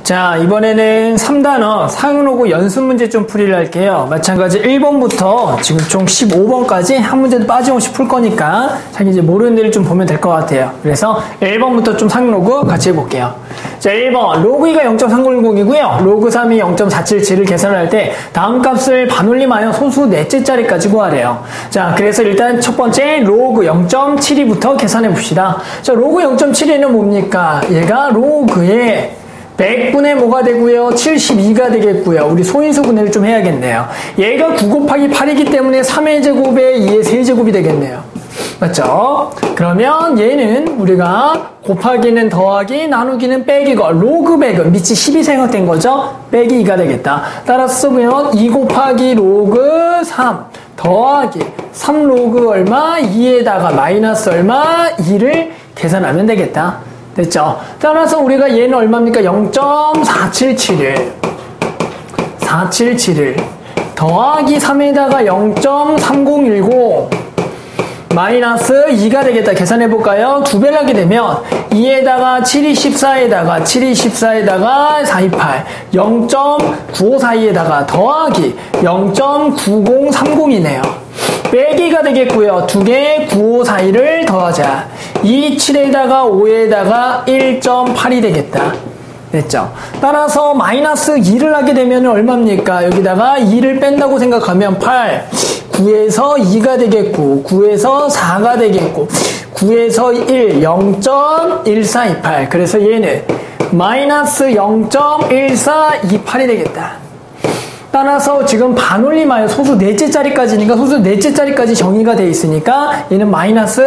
자, 이번에는 3단원 상용로그 연습 문제 좀 풀이를 할게요. 마찬가지 1번부터 지금 총 15번까지 한 문제도 빠짐없이 풀 거니까 자기 이제 모르는 데를 좀 보면 될 것 같아요. 그래서 1번부터 좀 상용로그 같이 해볼게요. 자, 1번 로그 2가 0.3010이고요. 로그 3이 0.477을 계산을 할 때 다음 값을 반올림하여 소수 넷째 자리까지 구하래요. 자, 그래서 일단 첫 번째 로그 0.72부터 계산해 봅시다. 자, 로그 0.72는 뭡니까? 얘가 로그의 100분의 뭐가 되고요? 72가 되겠고요. 우리 소인수 분해를 좀 해야겠네요. 얘가 9 곱하기 8이기 때문에 3의 제곱에 2의 세제곱이 되겠네요. 맞죠? 그러면 얘는 우리가 곱하기는 더하기, 나누기는 빼기고 로그 100은 밑이 10이 생각된 거죠? 빼기 2가 되겠다. 따라서 쓰면 2 곱하기 로그 3 더하기 3 로그 얼마? 2에다가 마이너스 얼마? 2를 계산하면 되겠다. 됐죠? 따라서 우리가 얘는 얼마입니까? 0.477을 더하기 3에다가 0.3010 마이너스 2가 되겠다. 계산해볼까요? 두 배를 하게 되면 2에다가 7214에다가 7214에다가 428 0.9542에다가 더하기 0.9030이네요. 빼기가 되겠고요. 두 개 9542를 더하자. 27에다가 5에다가 1.8이 되겠다. 됐죠? 따라서 마이너스 2를 하게 되면 얼마입니까? 여기다가 2를 뺀다고 생각하면 8, 9에서 2가 되겠고 9에서 4가 되겠고 9에서 1, 0.1428 그래서 얘는 마이너스 0.1428이 되겠다. 따라서 지금 반올림하여 소수 넷째 자리까지니까 소수 넷째 자리까지 정의가 되어 있으니까 얘는 마이너스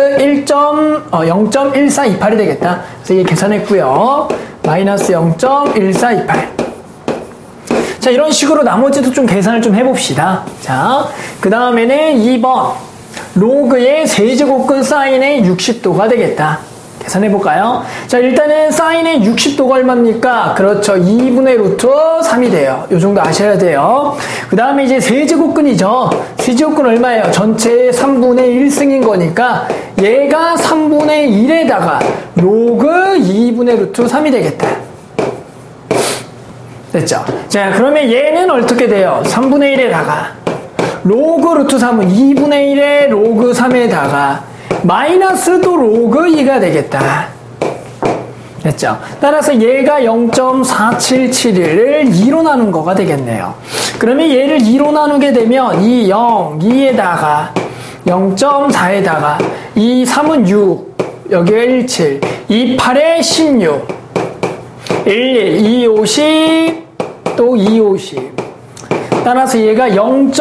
0.1428이 되겠다. 그래서 얘 계산했고요. 마이너스 0.1428. 자, 이런 식으로 나머지도 좀 계산을 좀 해봅시다. 자, 그 다음에는 2번 로그의 세제곱근 사인의 60도가 되겠다. 계산해볼까요? 자, 일단은 사인의 60도가 얼마입니까? 그렇죠. 2분의 루트 3이 돼요. 요 정도 아셔야 돼요. 그 다음에 이제 세제곱근이죠. 세제곱근 얼마예요? 전체의 3분의 1승인 거니까 얘가 3분의 1에다가 로그 2분의 루트 3이 되겠다. 됐죠? 자, 그러면 얘는 어떻게 돼요? 3분의 1에다가 로그 루트 3은 2분의 1에 로그 3에다가 마이너스도 로그 2가 되겠다. 됐죠? 따라서 얘가 0.477을 2로 나눈 거가 되겠네요. 그러면 얘를 2로 나누게 되면 2, 0, 2에다가 0.4에다가 2, 3은 6, 여기가 17, 2, 8에 16, 1, 2, 50, 또 2, 50. 따라서 얘가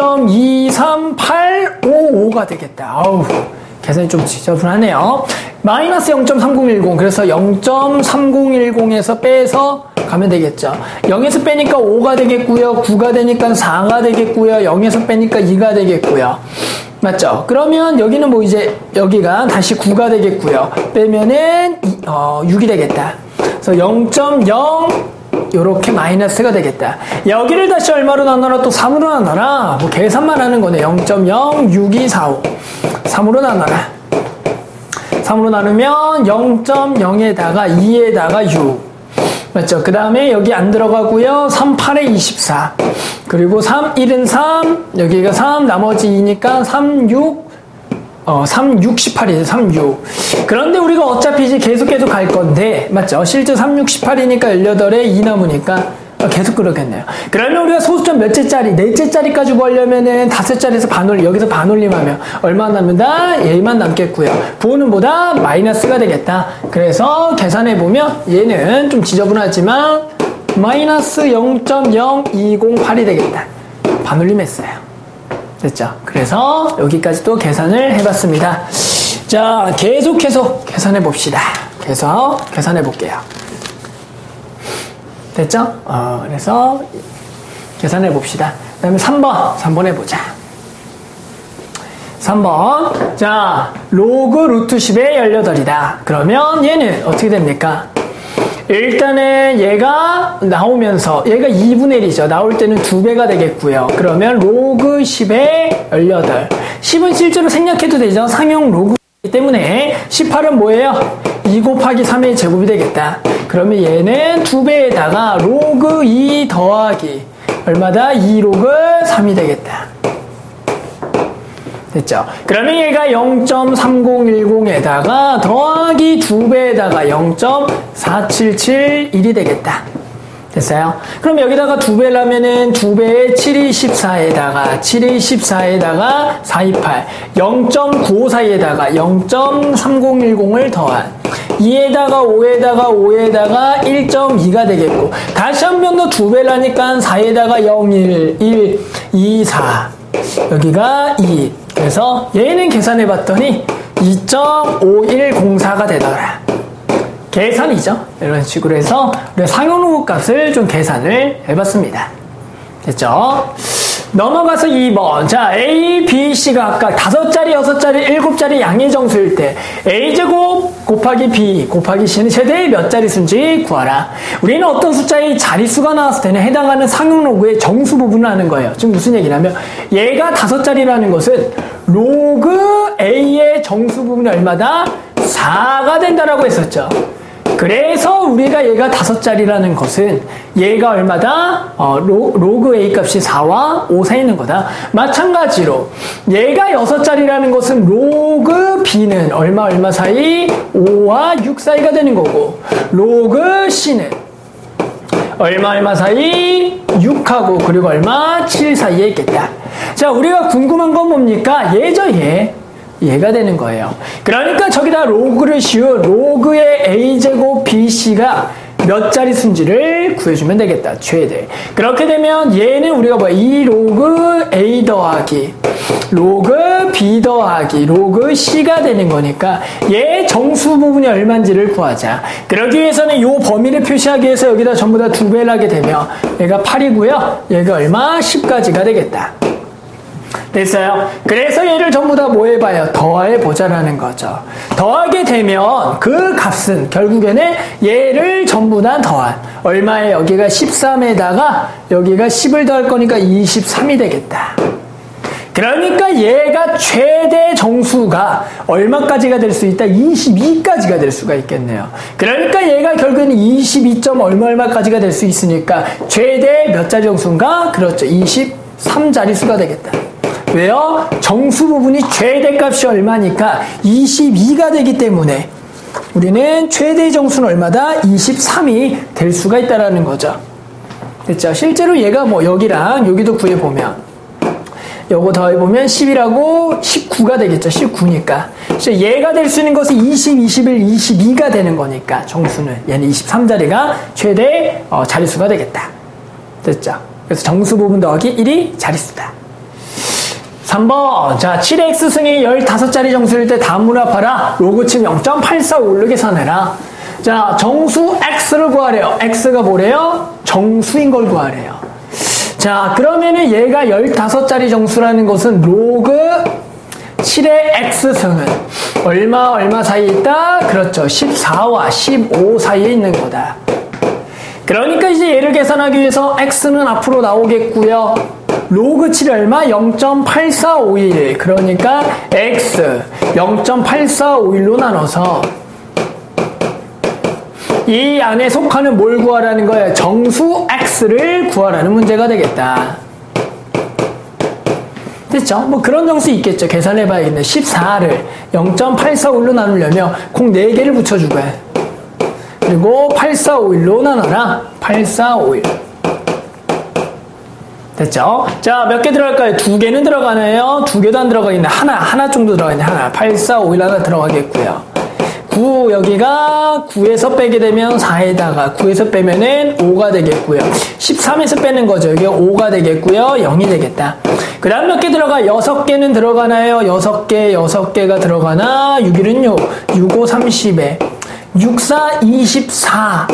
0.23855가 되겠다. 어우. 계산이 좀 지저분하네요. 마이너스 0.3010 그래서 0.3010에서 빼서 가면 되겠죠. 0에서 빼니까 5가 되겠고요. 9가 되니까 4가 되겠고요. 0에서 빼니까 2가 되겠고요. 맞죠? 그러면 여기는 뭐 이제 여기가 다시 9가 되겠고요. 빼면은 6이 되겠다. 그래서 0.0 요렇게 마이너스가 되겠다. 여기를 다시 얼마로 나눠라? 또 3으로 나눠라. 뭐 계산만 하는 거네. 0.06245 3으로 나눠라. 3으로 나누면 0.0에다가 2에다가 6 맞죠? 그 다음에 여기 안 들어가고요. 3, 8에 24 그리고 3, 1은 3 여기가 3 나머지 2니까 3, 6 3, 6, 18이죠. 3, 6. 그런데 우리가 어차피 이제 계속 갈 건데, 맞죠? 실제 3, 6, 18이니까 18에 2 남으니까 계속 그러겠네요. 그러면 우리가 소수점 몇째 짜리, 넷째 짜리까지 구하려면은 다섯 짜리에서 여기서 반올림하면 얼마 남는다? 얘만 남겠고요. 부호는 보다 마이너스가 되겠다. 그래서 계산해보면 얘는 좀 지저분하지만 마이너스 0.0208이 되겠다. 반올림했어요. 됐죠? 그래서 여기까지 또 계산을 해봤습니다. 자, 계속해서 계산해봅시다. 계속 계산해볼게요. 됐죠? 그래서 계산해봅시다. 그 다음에 3번 해보자. 3번. 자, 로그 루트 10의 18이다. 그러면 얘는 어떻게 됩니까? 일단은 얘가 나오면서 얘가 2분의 1이죠. 나올 때는 2배가 되겠고요. 그러면 로그 10의 18. 10은 실제로 생략해도 되죠. 상용 로그이기 때문에 18은 뭐예요? 2 곱하기 3의 제곱이 되겠다. 그러면 얘는 2배에다가 로그 2 더하기 얼마다? 2 로그 3이 되겠다. 됐죠? 그러면 얘가 0.3010에다가 더하기 2배에다가 0.4771이 되겠다. 됐어요? 그럼 여기다가 2배를 하면은 2배에 7이 14에다가 7이 14에다가 428 0.95 사이에다가 0.3010을 더한 2에다가 5에다가 5에다가 1.2가 되겠고 다시 한 번 더 2배를 하니까 4에다가 0, 1, 1, 2, 4 여기가 2 그래서 얘는 계산해 봤더니 2.5104가 되더라. 계산이죠. 이런 식으로 해서 우리가 상용로그 값을 좀 계산을 해봤습니다. 됐죠? 넘어가서 2번. 자, A, B, C가 각각 5자리, 6자리, 7자리 양의 정수일 때 A제곱 곱하기 B 곱하기 C는 최대 몇 자릿수인지 구하라. 우리는 어떤 숫자의 자릿수가 나왔을 때는 해당하는 상용로그의 정수 부분을 하는 거예요. 지금 무슨 얘기냐면 얘가 5자리라는 것은 로그 A의 정수 부분이 얼마다? 4가 된다라고 했었죠. 그래서 우리가 얘가 5자리라는 것은 얘가 얼마다? 로그 A 값이 4와 5 사이에 있는 거다. 마찬가지로 얘가 6자리라는 것은 로그 B는 얼마 사이? 5와 6 사이가 되는 거고 로그 C는 얼마 사이? 6하고 그리고 7 사이에 있겠다. 자, 우리가 궁금한 건 뭡니까? 얘죠, 얘. 얘가 되는 거예요. 그러니까 저기다 로그를 씌운 로그의 A제곱 BC가 몇 자릿수인지를 구해주면 되겠다. 최대. 그렇게 되면 얘는 우리가 뭐야? 2 로그 A 더하기 로그 B 더하기 로그 C가 되는 거니까 얘 정수 부분이 얼마인지를 구하자. 그러기 위해서는 이 범위를 표시하기 위해서 여기다 전부 다 2배를 하게 되면 얘가 8이고요. 얘가 얼마? 10까지가 되겠다. 됐어요? 그래서 얘를 전부 다 뭐 해봐요? 더해보자라는 거죠. 더하게 되면 그 값은 결국에는 얘를 전부 다 더한 얼마에 여기가 13에다가 여기가 10을 더할 거니까 23이 되겠다. 그러니까 얘가 최대 정수가 얼마까지가 될 수 있다? 22까지가 될 수가 있겠네요. 그러니까 얘가 결국에는 22. 얼마까지가 될 수 있으니까 최대 몇 자리 정수인가? 그렇죠. 23자릿수가 되겠다. 왜요? 정수 부분이 최대값이 얼마니까 22가 되기 때문에 우리는 최대 정수는 얼마다? 23이 될 수가 있다라는 거죠. 됐죠? 실제로 얘가 뭐 여기랑 여기도 구해보면 요거 더해보면 10이라고 19가 되겠죠. 19니까. 그래서 얘가 될 수 있는 것은 20, 21, 22가 되는 거니까 정수는 얘는 23자리가 최대 자릿수가 되겠다. 됐죠? 그래서 정수 부분 더하기 1이 자릿수다. 3번. 자, 7의 x승이 15자리 정수일 때 다음으로 합하라. 로그침 0.845로 계산해라. 자, 정수 x를 구하래요. x가 뭐래요? 정수인 걸 구하래요. 자, 그러면은 얘가 15자리 정수라는 것은 로그 7의 x승은 얼마 사이에 있다? 그렇죠. 14와 15 사이에 있는 거다. 그러니까 이제 얘를 계산하기 위해서 x는 앞으로 나오겠고요. 로그 7이 얼마? 0.8451. 그러니까 x 0.8451로 나눠서 이 안에 속하는 뭘 구하라는 거예요? 정수 x를 구하라는 문제가 되겠다. 됐죠? 뭐 그런 정수 있겠죠. 계산해봐야겠네. 14를 0.8451로 나누려면 공 4개를 붙여주고 해. 그리고 8451로 나눠라. 8451. 됐죠? 자, 몇 개 들어갈까요? 2개는 들어가네요. 2개도 안 들어가겠네. 하나 정도 들어가겠네. 하나. 8451 하나 들어가겠고요. 9, 여기가 9에서 빼게 되면 4에다가 9에서 빼면은 5가 되겠고요. 13에서 빼는 거죠. 여기가 5가 되겠고요. 0이 되겠다. 그 다음 몇 개 들어가? 6개는 들어가나요? 6개가 들어가나? 6일은요. 6, 5, 30에 6, 4, 24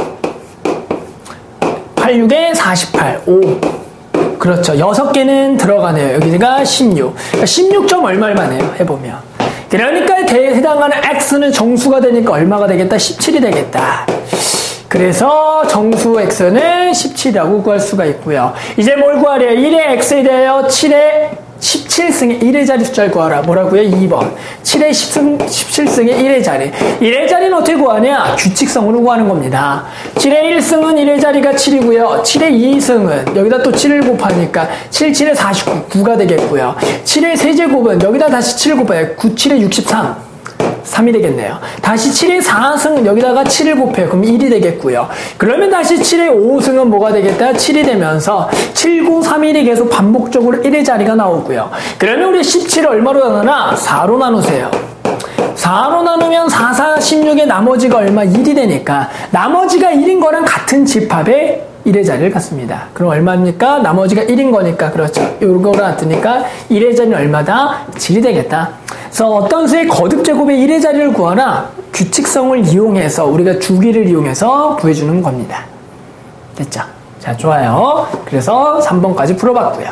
8, 6에 48 5 그렇죠. 6개는 들어가네요. 여기가 16. 그러니까 16점 얼마네요. 해보면. 그러니까 해당하는 x는 정수가 되니까 얼마가 되겠다? 17이 되겠다. 그래서 정수 x는 17이라고 구할 수가 있고요. 이제 뭘 구하래요? 1의 x에 대하여 7의 17 17승의 1의 자리 숫자를 구하라. 뭐라고요? 2번. 7의 17승의 1의 자리. 1의 자리는 어떻게 구하냐? 규칙성으로 구하는 겁니다. 7의 1승은 1의 자리가 7이고요. 7의 2승은 여기다 또 7을 곱하니까 7, 7의 49, 9가 되겠고요. 7의 세제곱은 여기다 다시 7을 곱해요. 9, 7의 63. 3이 되겠네요. 다시 7의 4승은 여기다가 7을 곱해요. 그럼 1이 되겠고요. 그러면 다시 7의 5승은 뭐가 되겠다? 7이 되면서 7, 9, 3, 1이 계속 반복적으로 1의 자리가 나오고요. 그러면 우리 17을 얼마로 나누나? 4로 나누세요. 4로 나누면 4, 4, 16의 나머지가 얼마? 1이 되니까 나머지가 1인 거랑 같은 집합에 1의 자리를 갖습니다. 그럼 얼마입니까? 나머지가 1인 거니까 그렇죠. 요거랑 같으니까 1의 자리는 얼마다? 7이 되겠다. 그래서 어떤 수의 거듭 제곱의 1의 자리를 구하나 규칙성을 이용해서 우리가 주기를 이용해서 구해주는 겁니다. 됐죠? 자, 좋아요. 그래서 3번까지 풀어봤고요.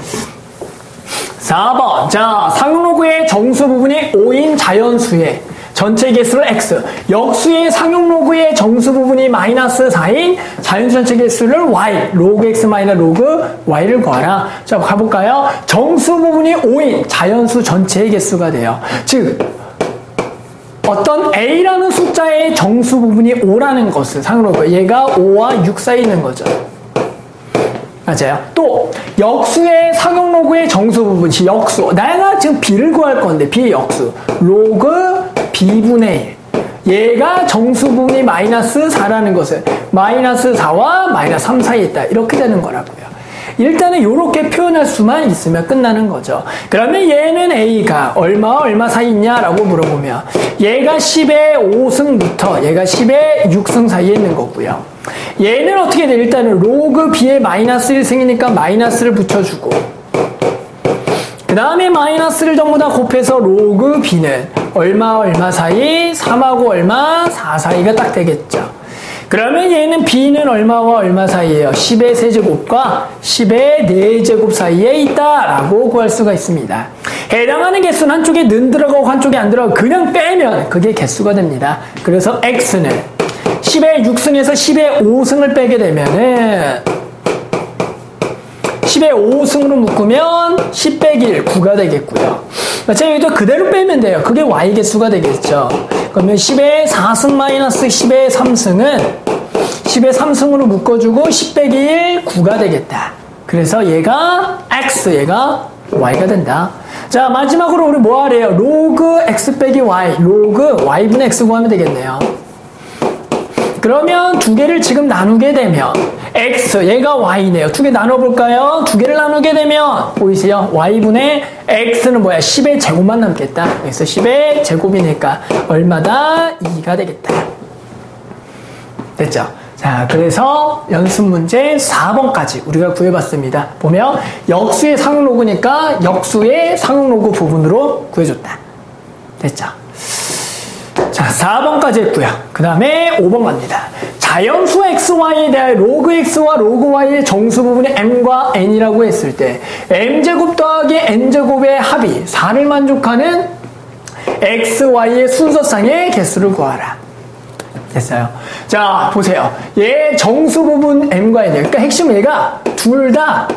4번. 자, 상용로그의 정수 부분이 5인 자연수의 전체 개수를 x, 역수의 상용로그의 정수 부분이 마이너스 4인 자연수 전체 개수를 y, 로그 x 마이너스 로그 y를 구하라. 자, 가볼까요? 정수 부분이 5인 자연수 전체의 개수가 돼요. 즉 어떤 a라는 숫자의 정수 부분이 5라는 것은 상용로그, 얘가 5와 6 사이에 있는 거죠. 맞아요. 또 역수의 상용로그의 정수 부분, 역수. 내가 지금 b를 구할 건데 b의 역수. 로그 b분의 1. 얘가 정수 부분이 마이너스 4라는 것은 마이너스 4와 마이너스 3 사이에 있다. 이렇게 되는 거라고요. 일단은 이렇게 표현할 수만 있으면 끝나는 거죠. 그러면 얘는 a가 얼마 사이 있냐라고 물어보면 얘가 10의 5승부터 얘가 10의 6승 사이에 있는 거고요. 얘는 어떻게 돼? 일단은 로그 b의 마이너스 1승이니까 마이너스를 붙여주고 그 다음에 마이너스를 전부 다 곱해서 로그 b는 얼마 사이? 3하고 얼마? 4 사이가 딱 되겠죠. 그러면 얘는 b는 얼마와 얼마 사이에요? 10의 세제곱과 10의 4제곱 사이에 있다라고 구할 수가 있습니다. 해당하는 개수는 한쪽에 는 들어가고 한쪽에 안 들어가고 그냥 빼면 그게 개수가 됩니다. 그래서 x는 10의 6승에서 10의 5승을 빼게 되면은 10의 5승으로 묶으면 10 빼기 1, 9가 되겠고요. 자, 여기도 그대로 빼면 돼요. 그게 y 개수가 되겠죠. 그러면 10의 4승 마이너스 10의 3승은 10의 3승으로 묶어주고 10 빼기 1, 9가 되겠다. 그래서 얘가 x, 얘가 y가 된다. 자, 마지막으로 우리 뭐 하래요? 로그 x 빼기 y, 로그 y분의 x 구하면 되겠네요. 그러면 두 개를 지금 나누게 되면 x, 얘가 y네요. 두 개 나눠볼까요? 두 개를 나누게 되면 보이세요? y분의 x는 뭐야? 10의 제곱만 남겠다. 그래서 10의 제곱이니까 얼마다? 2가 되겠다. 됐죠? 자, 그래서 연습 문제 4번까지 우리가 구해봤습니다. 보면 역수의 상용로그니까 역수의 상용로그 부분으로 구해줬다. 됐죠? 자, 4번까지 했고요. 그 다음에 5번 갑니다. 자연수 xy에 대하여 로그 x와 로그 y의 정수 부분이 m과 n이라고 했을 때 m제곱 더하기 n제곱의 합이 4를 만족하는 x, y의 순서상의 개수를 구하라. 됐어요. 자, 보세요. 얘 정수 부분 m과 n. 그러니까 핵심은 얘가 둘 다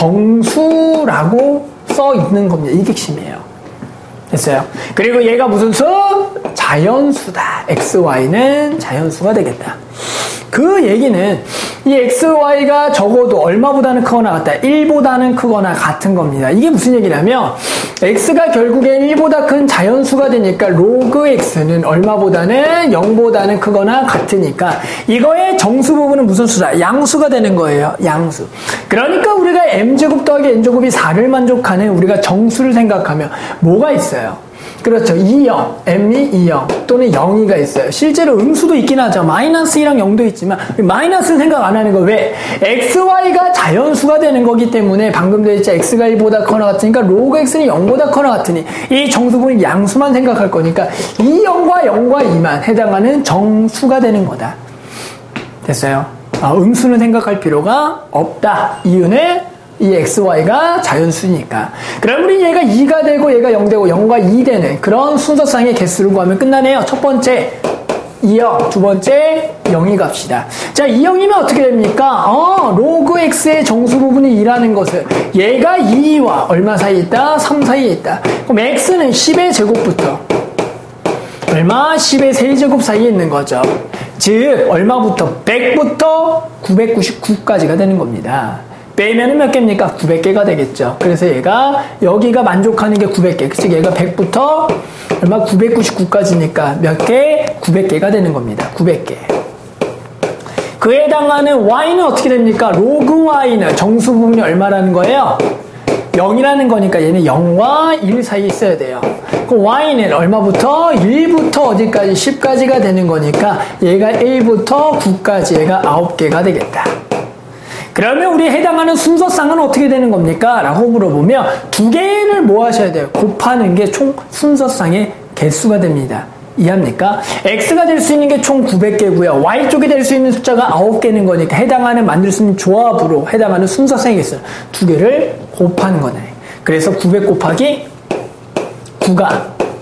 정수라고 써 있는 겁니다. 이게 핵심이에요. 됐어요. 그리고 얘가 무슨 수? 자연수다. x, y는 자연수가 되겠다. 그 얘기는 이 x, y가 적어도 얼마보다는 크거나 같다. 1보다는 크거나 같은 겁니다. 이게 무슨 얘기냐면 x가 결국에 1보다 큰 자연수가 되니까 로그 x는 얼마보다는 0보다는 크거나 같으니까 이거의 정수 부분은 무슨 수다? 양수가 되는 거예요. 양수. 그러니까 우리가 m제곱 더하기 n제곱이 4를 만족하는 우리가 정수를 생각하면 뭐가 있어요? 그렇죠. 2영, m이 2영 또는 0이가 있어요. 실제로 음수도 있긴 하죠. 마이너스 2랑 0도 있지만 마이너스는 생각 안 하는 거 왜? x, y가 자연수가 되는 거기 때문에 방금 전에 x가 1보다 커나 같으니까 로그 x는 0보다 커나 같으니 이 정수분이 양수만 생각할 거니까 2영과 0과 2만 해당하는 정수가 되는 거다. 됐어요? 음수는 생각할 필요가 없다. 이유는 이 x, y가 자연수니까. 그럼 우리 얘가 2가 되고 얘가 0 되고 0과 2 되는 그런 순서상의 개수를 구하면 끝나네요. 첫 번째 2형, 두 번째 0이 갑시다. 자, 2형이면 어떻게 됩니까? 로그 x의 정수 부분이 2라는 것은 얘가 2와 얼마 사이에 있다? 3 사이에 있다. 그럼 x는 10의 제곱부터 얼마? 10의 세제곱 사이에 있는 거죠. 즉 얼마부터? 100부터 999까지가 되는 겁니다. 빼면은 몇 개입니까? 900개가 되겠죠. 그래서 얘가 여기가 만족하는 게 900개. 즉 얘가 100부터 얼마? 999까지니까 몇 개? 900개가 되는 겁니다. 900개. 그에 해당하는 y는 어떻게 됩니까? 로그 y는 정수 부분이 얼마라는 거예요? 0이라는 거니까 얘는 0과 1 사이에 있어야 돼요. 그럼 y는 얼마부터? 1부터 어디까지? 10까지가 되는 거니까 얘가 1부터 9까지 얘가 9개가 되겠다. 그러면 우리에 해당하는 순서쌍은 어떻게 되는 겁니까? 라고 물어보면 두 개를 뭐 하셔야 돼요? 곱하는 게 총 순서쌍의 개수가 됩니다. 이해합니까? x가 될 수 있는 게 총 900개고요. y쪽에 될 수 있는 숫자가 9개는 거니까 해당하는 만들 수 있는 조합으로 해당하는 순서쌍의 개수 두 개를 곱하는 거네. 그래서 900 곱하기 9가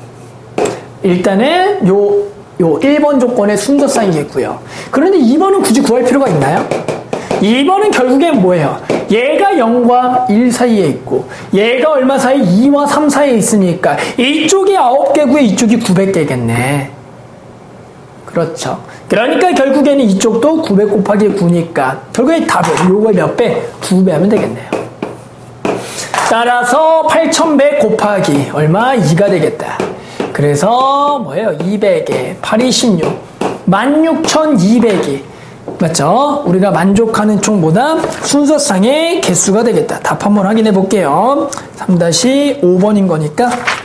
일단은 요 1번 조건의 순서쌍이겠고요. 그런데 2번은 굳이 구할 필요가 있나요? 2번은 결국엔 뭐예요? 얘가 0과 1 사이에 있고 얘가 얼마 사이? 2와 3 사이에 있으니까 이쪽이 9개고요. 이쪽이 900개겠네. 그렇죠. 그러니까 결국에는 이쪽도 900 곱하기 9니까 결국에 답은 요거 몇 배? 2배 하면 되겠네요. 따라서 8100 곱하기 얼마? 2가 되겠다. 그래서 뭐예요? 200에 8이 16 16200이 맞죠? 우리가 만족하는 총보다 순서쌍의 개수가 되겠다. 답 한번 확인해 볼게요. 3-5번인 거니까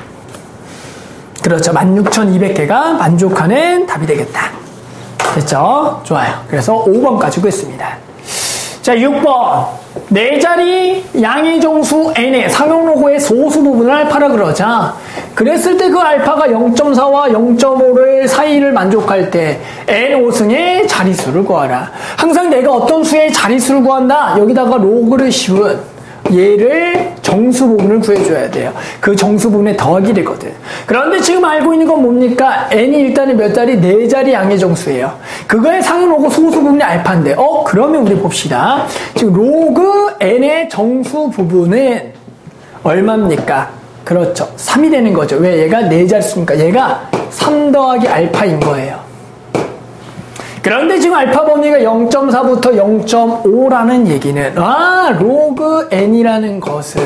그렇죠. 16200개가 만족하는 답이 되겠다. 됐죠? 좋아요. 그래서 5번까지 구했습니다. 자, 6번. 네 자리 양의 정수 n의 상용 로고의 소수 부분을 알파라 그러자. 그랬을 때 그 알파가 0.4와 0.5의 사이를 만족할 때 n5승의 자릿수를 구하라. 항상 내가 어떤 수의 자릿수를 구한다. 여기다가 로그를 씌운 얘를 정수 부분을 구해줘야 돼요. 그 정수 부분의 더하기 되거든. 그런데 지금 알고 있는 건 뭡니까? n이 일단은 몇 자리? 네 자리 양의 정수예요. 그거의 상용 로그 소수 부분이 알파인데 그러면 우리 봅시다. 지금 로그 n의 정수 부분은 얼마입니까? 그렇죠. 3이 되는 거죠. 왜? 얘가 네 자릿수니까 얘가 3 더하기 알파인 거예요. 그런데 지금 알파 범위가 0.4부터 0.5라는 얘기는 로그 n이라는 것은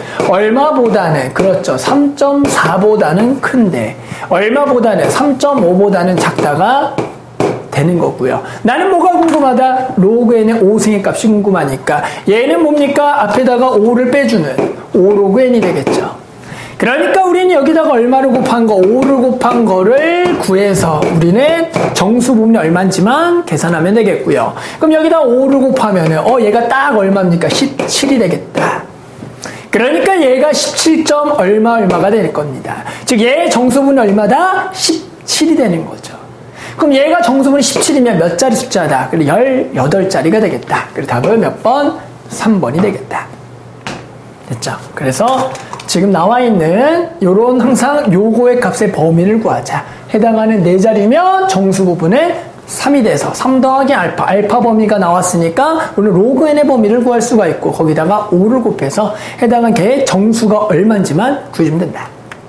얼마보다는 그렇죠. 3.4보다는 큰데 얼마보다는 3.5보다는 작다가 되는 거고요. 나는 뭐가 궁금하다? 로그 n의 5승의 값이 궁금하니까 얘는 뭡니까? 앞에다가 5를 빼주는 5 로그 n이 되겠죠. 그러니까 우리는 여기다가 얼마를 곱한 거? 5를 곱한 거를 구해서 우리는 정수 부분이 얼마인지만 계산하면 되겠고요. 그럼 여기다 5를 곱하면은 얘가 딱 얼마입니까? 17이 되겠다. 그러니까 얘가 17점 얼마가 될 겁니다. 즉 얘의 정수분이 얼마다? 17이 되는 거죠. 그럼 얘가 정수분이 17이면 몇 자리 숫자다? 그래 18자리가 되겠다. 그래서 답은 몇 번? 3번이 되겠다. 됐죠? 그래서 지금 나와 있는 요런 항상 요거의 값의 범위를 구하자. 해당하는 네 자리면 정수 부분은 3이 돼서 3 더하기 알파 범위가 나왔으니까 오늘 로그 n의 범위를 구할 수가 있고 거기다가 5를 곱해서 해당한 개의 정수가 얼마인지만 구해주면 된다.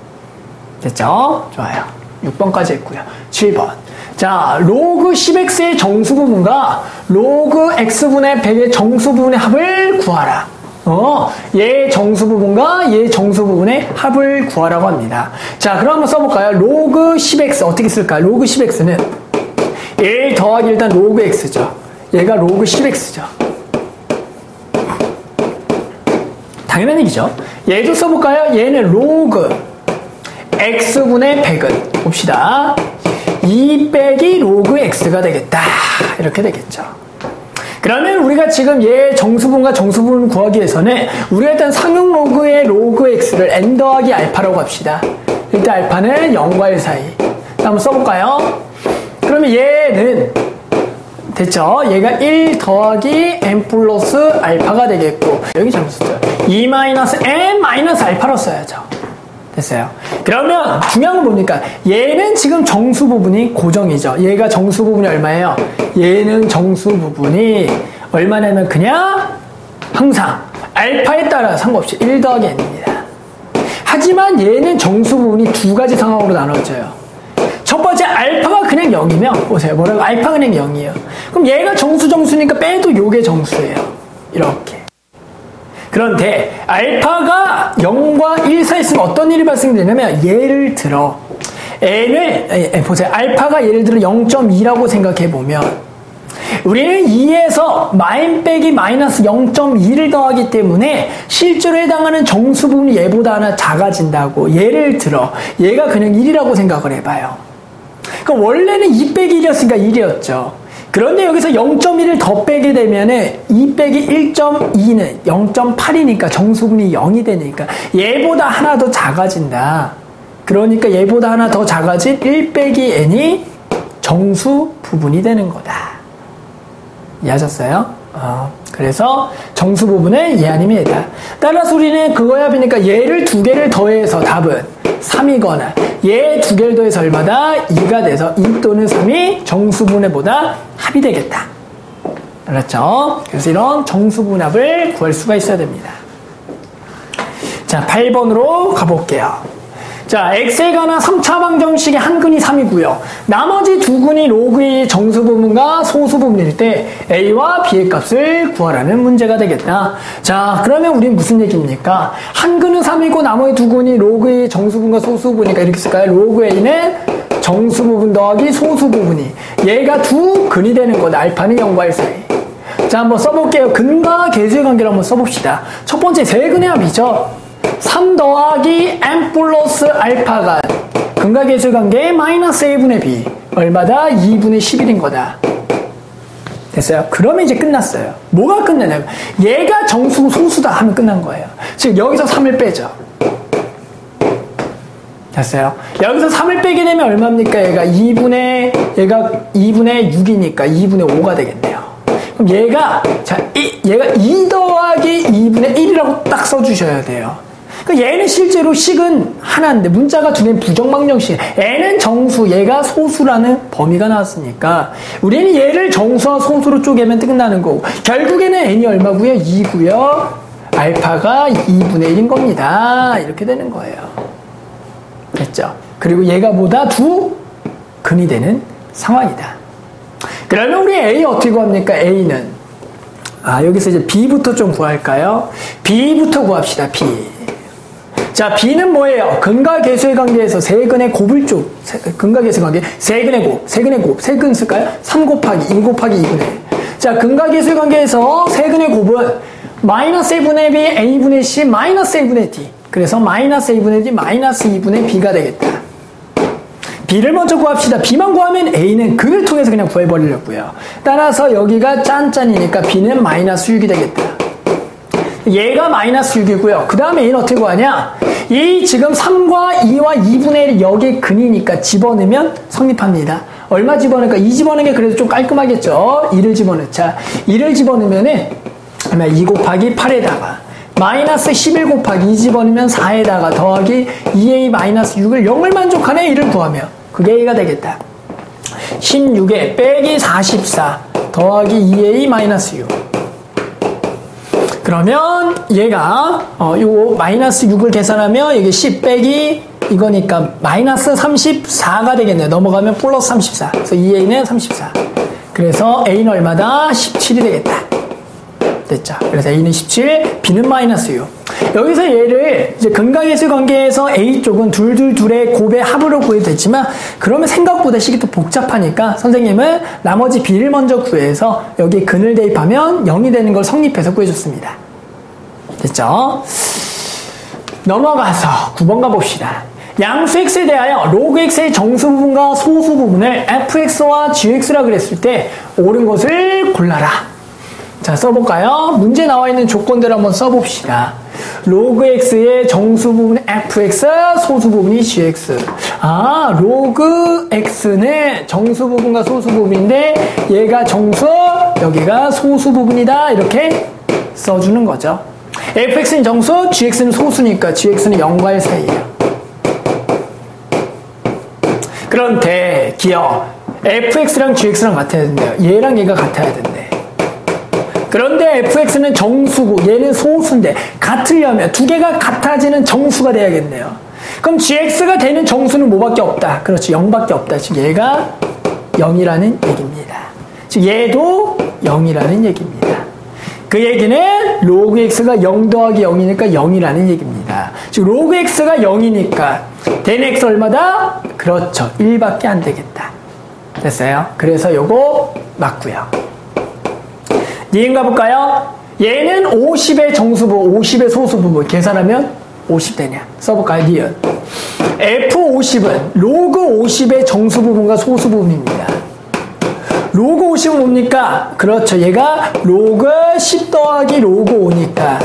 됐죠? 좋아요. 6번까지 했고요. 7번. 자, 로그 10x의 정수 부분과 로그 x분의 100의 정수 부분의 합을 구하라. 얘 정수 부분과 얘 정수 부분의 합을 구하라고 합니다. 자, 그럼 한번 써볼까요? 로그 10x 어떻게 쓸까요? 로그 10x는 1 더하기 일단 로그 x죠. 얘가 로그 10x죠. 당연한 얘기죠. 얘도 써볼까요? 얘는 로그 x분의 100은 봅시다. 2 빼기 로그 x가 되겠다. 이렇게 되겠죠. 그러면 우리가 지금 얘 정수분과 정수분 구하기 위해서는 우리가 일단 상용 로그의 로그 x를 n 더하기 알파라고 합시다. 일단 알파는 0과 1 사이. 한번 써볼까요? 그러면 얘는 됐죠? 얘가 1 더하기 n 플러스 알파가 되겠고 여기 잘못 썼죠. 2 마이너스 n 마이너스 알파로 써야죠. 됐어요. 그러면 중요한 건 뭡니까? 얘는 지금 정수 부분이 고정이죠. 얘가 정수 부분이 얼마예요? 얘는 정수 부분이 얼마냐면 그냥 항상 알파에 따라 상관없이 1 더하기 n입니다. 하지만 얘는 정수 부분이 두 가지 상황으로 나눠져요. 첫 번째 알파가 그냥 0이면 보세요. 뭐라고? 알파가 그냥 0이에요. 그럼 얘가 정수니까 빼도 요게 정수예요. 이렇게. 그런데 알파가 0과 1 사이에 있으면 어떤 일이 발생되냐면 예를 들어 보세요. 알파가 예를 들어 0.2라고 생각해 보면 우리는 2에서 마인 빼기 마이너스 0.2를 더하기 때문에 실제로 해당하는 정수 부분이 얘보다 하나 작아진다고. 예를 들어 얘가 그냥 1이라고 생각을 해봐요. 그러니까 원래는 2 빼기 1이었으니까 1이었죠. 그런데 여기서 0.1을 더 빼게 되면은 2 빼기 1.2는 0.8이니까 정수분이 0이 되니까 얘보다 하나 더 작아진다. 그러니까 얘보다 하나 더 작아진 1 빼기 n이 정수 부분이 되는 거다. 이해하셨어요? 그래서 정수 부분은 예 아니면 예다. 따라서 우리는 그거야 보니까 얘를 두 개를 더해서 답은 3이거나 얘 두 개를 더해서 얼마다? 2가 돼서 2 또는 3이 정수분해보다 합이 되겠다. 알았죠? 그래서 이런 정수분합을 구할 수가 있어야 됩니다. 자, 8번으로 가볼게요. 자, x에 관한 3차 방정식의 한 근이 3이고요. 나머지 두 근이 로그의 정수 부분과 소수 부분일 때 a와 b의 값을 구하라는 문제가 되겠다. 자, 그러면 우리는 무슨 얘기입니까? 한 근은 3이고 나머지 두 근이 로그의 정수 부분과 소수 부분이니까 이렇게 쓸까요? 로그 a는 정수 부분 더하기 소수 부분이 얘가 두 근이 되는 거다. 알파는 0과 1 사이. 자, 한번 써볼게요. 근과 계수의 관계를 한번 써봅시다. 첫 번째 세근의 합이죠. 3 더하기 n 플러스 알파가 근과 계수의 관계 마이너스 a분의 b 얼마다? 2분의 11인 거다. 됐어요? 그러면 이제 끝났어요. 뭐가 끝나냐면 얘가 정수고 소수다 하면 끝난 거예요. 즉 여기서 3을 빼죠. 됐어요? 여기서 3을 빼게 되면 얼마입니까? 얘가 2분의 6이니까 2분의 5가 되겠네요. 그럼 얘가 2 더하기 2분의 1이라고 딱 써주셔야 돼요. 그러니까 얘는 실제로 식은 하나인데 문자가 두 개는 부정방정식. n은 정수, 얘가 소수라는 범위가 나왔으니까 우리는 얘를 정수와 소수로 쪼개면 끝나는 거고 결국에는 n이 얼마고요? 2고요. 알파가 2분의 1인 겁니다. 이렇게 되는 거예요. 됐죠? 그리고 얘가 보다 두 근이 되는 상황이다. 그러면 우리 A 어떻게 구합니까? A는 여기서 이제 B부터 좀 구할까요? B부터 구합시다. B. 자, B는 뭐예요? 근과 계수의 관계에서 세근의 곱을 근과 계수의 관계 세근의 곱 쓸까요? 3 곱하기 2 곱하기 2분의 1. 자, 근과 계수의 관계에서 세근의 곱은 마이너스 A분의 B A분의 C 마이너스 A분의 D. 그래서 마이너스 A분의 D 마이너스 2분의 B가 되겠다. B를 먼저 구합시다. B만 구하면 A는 근을 통해서 그냥 구해버리려고요. 따라서 여기가 짠짠이니까 B는 마이너스 6이 되겠다. 얘가 마이너스 6이고요. 그 다음에 A는 어떻게 구하냐? 이 지금 3과 2와 2분의 1이 여기에 근이니까 집어넣으면 성립합니다. 얼마 집어넣을까? 2 집어넣는 게 그래도 좀 깔끔하겠죠? 2를 집어넣자. 2를 집어넣으면은 2 곱하기 8에다가 마이너스 11 곱하기 2 집어넣으면 4에다가 더하기 2a 마이너스 6을 0을 만족하네. 1을 구하면 그게 a가 되겠다. 16에 빼기 44 더하기 2a 마이너스 6. 그러면 얘가 요 마이너스 6을 계산하면 이게 10 빼기 이거니까 마이너스 34가 되겠네요. 넘어가면 플러스 34. 그래서 2a는 34. 그래서 a는 얼마다? 17이 되겠다. 됐죠. 그래서 a는 17, b는 마이너스 6. 여기서 얘를 이제 근과계수 관계에서 a 쪽은 둘의 곱의 합으로 구해도 됐지만 그러면 생각보다 식이 또 복잡하니까 선생님은 나머지 b를 먼저 구해서 여기 근을 대입하면 0이 되는 걸 성립해서 구해줬습니다. 됐죠? 넘어가서 9번 가봅시다. 양수 x에 대하여 로그 x의 정수 부분과 소수 부분을 fx와 gx라 그랬을 때 옳은 것을 골라라. 자, 써볼까요? 문제 나와 있는 조건들을 한번 써봅시다. 로그 x의 정수 부분이 fx, 소수 부분이 gx. 로그 x는 정수 부분과 소수 부분인데 얘가 정수, 여기가 소수 부분이다. 이렇게 써주는 거죠. fx는 정수, gx는 소수니까 gx는 0과 1 사이에요. 그런데 기억 fx랑 gx랑 같아야 된대요. 얘랑 얘가 같아야 된대. 그런데 fx는 정수고 얘는 소수인데 같으려면 두 개가 같아지는 정수가 돼야겠네요. 그럼 gx가 되는 정수는 뭐밖에 없다. 그렇지, 0밖에 없다. 즉 얘가 0이라는 얘기입니다. 즉 얘도 0이라는 얘기입니다. 그 얘기는 로그 x가 0 더하기 0이니까 0이라는 얘기입니다. 즉 로그 x가 0이니까 된 x 얼마다? 그렇죠, 1밖에 안 되겠다. 됐어요? 그래서 요거 맞고요. 니은 가볼까요? 얘는 50의 정수부, 50의 소수부분 계산하면 50 되냐? 써볼까요? 니은. F50은 로그 50의 정수부분과 소수부분입니다. 로그 50은 뭡니까? 그렇죠. 얘가 로그 10 더하기 로그 5니까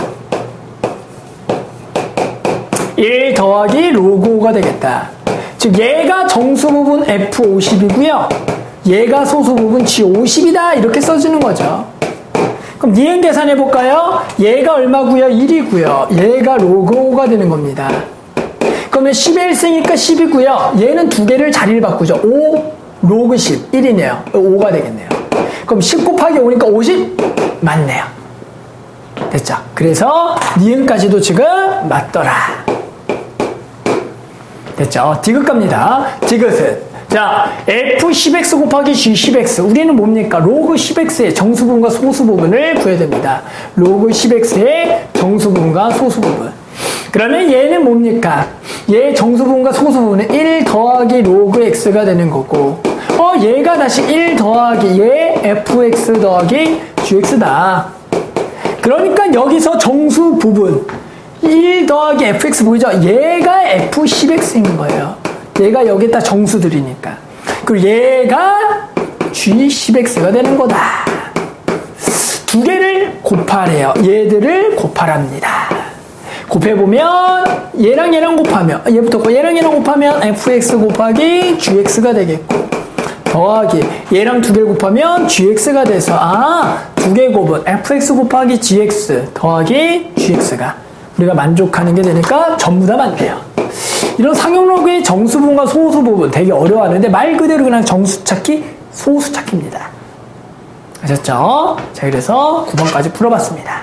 1 더하기 로그 5가 되겠다. 즉 얘가 정수부분 F50이고요. 얘가 소수부분 G50이다. 이렇게 써주는 거죠. 그럼 니은 계산해볼까요? 얘가 얼마고요? 1이고요. 얘가 로그 5가 되는 겁니다. 그러면 10의 1승이니까 10이고요. 얘는 두 개를 자리를 바꾸죠. 5 로그 10, 1이네요. 5가 되겠네요. 그럼 10 곱하기 5니까 50? 맞네요. 됐죠? 그래서 니은까지도 지금 맞더라. 됐죠? 디귿 갑니다. 디귿은 자, f10x 곱하기 g10x. 우리는 뭡니까? 로그 10x의 정수부분과 소수부분을 구해야 됩니다. 로그 10x의 정수부분과 소수부분. 그러면 얘는 뭡니까? 얘 정수부분과 소수부분은 1 더하기 로그 x가 되는 거고, 얘가 다시 1 더하기 얘 fx 더하기 gx다. 그러니까 여기서 정수부분 1 더하기 fx 보이죠? 얘가 f10x인 거예요. 얘가 여기다 정수들이니까. 그리고 얘가 g10x가 되는 거다. 두 개를 곱하래요. 얘들을 곱하랍니다. 곱해보면 얘랑 얘랑 곱하면 얘부터 얘랑 얘랑 곱하면 fx 곱하기 gx가 되겠고, 더하기 얘랑 두 개를 곱하면 gx가 돼서 두 개 곱은 fx 곱하기 gx 더하기 gx가 우리가 만족하는 게 되니까 전부 다 맞네요. 이런 상용로그의 정수부분과 소수부분 되게 어려워하는데 말 그대로 그냥 정수 찾기, 소수 찾기입니다. 아셨죠? 자, 그래서 9번까지 풀어봤습니다.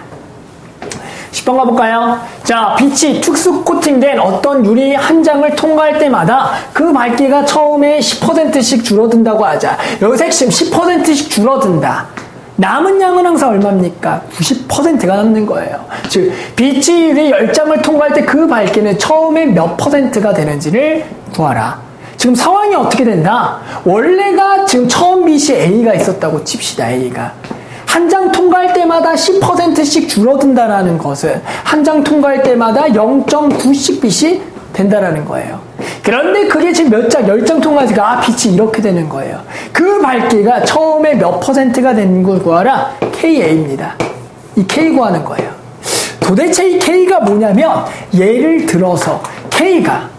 10번 가볼까요? 자, 빛이 특수 코팅된 어떤 유리 한 장을 통과할 때마다 그 밝기가 처음에 10%씩 줄어든다고 하자. 여기서 핵심 10%씩 줄어든다. 남은 양은 항상 얼마입니까? 90%가 남는 거예요. 즉, 빛이 유리 10장을 통과할 때 그 밝기는 처음에 몇 %가 되는지를 구하라. 지금 상황이 어떻게 된다? 원래가 지금 처음 빛이 A가 있었다고 칩시다. A가. 한 장 통과할 때마다 10%씩 줄어든다라는 것은 한 장 통과할 때마다 0.9씩 빛이 된다라는 거예요. 그런데 그게 지금 몇 장, 10장 통과하니까 빛이 이렇게 되는 거예요. 그 밝기가 처음에 몇 %가 되는 걸 구하라. KA입니다. 이 K 구하는 거예요. 도대체 이 K가 뭐냐면 예를 들어서 K가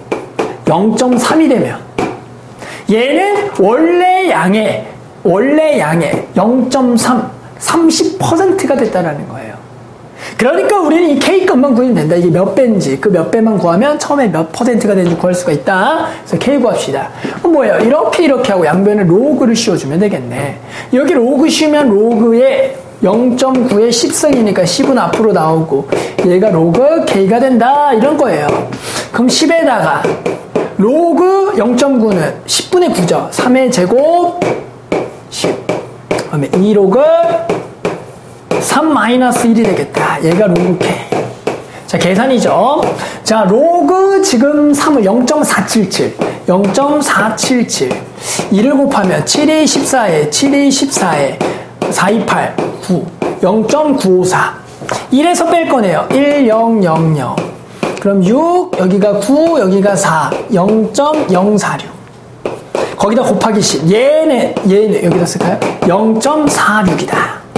0.3이 되면 얘는 원래 양의 0.3, 30%가 됐다라는 거예요. 그러니까 우리는 이 K값만 구하면 된다. 이게 몇 배인지 그 몇 배만 구하면 처음에 몇 %가 되는지 구할 수가 있다. 그래서 K 구합시다. 뭐예요? 이렇게 하고 양변에 로그를 씌워주면 되겠네. 여기 로그 씌우면 로그에 0.9의 10승이니까 10은 앞으로 나오고 얘가 로그 K가 된다. 이런 거예요. 그럼 10에다가 로그 0.9는 10분의 9죠. 3의 제곱 10. 그다음에 2로그 3-1이 되겠다. 얘가 로그 K. 자, 계산이죠. 자, 로그 지금 3을 0.477. 0.477. 2를 곱하면 7이 14에 7이 14에 428 9. 0.954. 1에서 뺄 거네요. 1, 0, 0, 0. 그럼 6, 여기가 9, 여기가 4. 0.046. 거기다 곱하기 10. 얘는 여기다 쓸까요? 0.46이다.